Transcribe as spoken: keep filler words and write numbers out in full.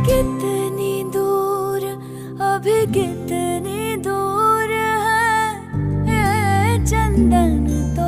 कितनी दूर, अभी कितनी दूर है ये चंदन तो